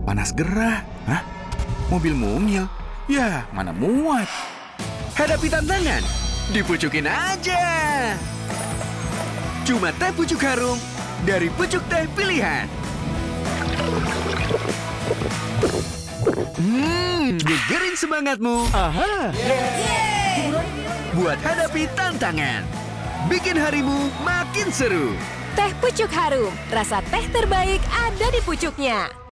panas gerah. Hah? Mobil mungil? Ya, mana muat. Hadapi tantangan, dipucukin aja. Cuma teh pucuk harum dari pucuk teh pilihan. Nyegerin semangatmu. Aha. Buat hadapi tantangan. Bikin harimu makin seru. Teh pucuk harum, rasa teh terbaik ada di pucuknya.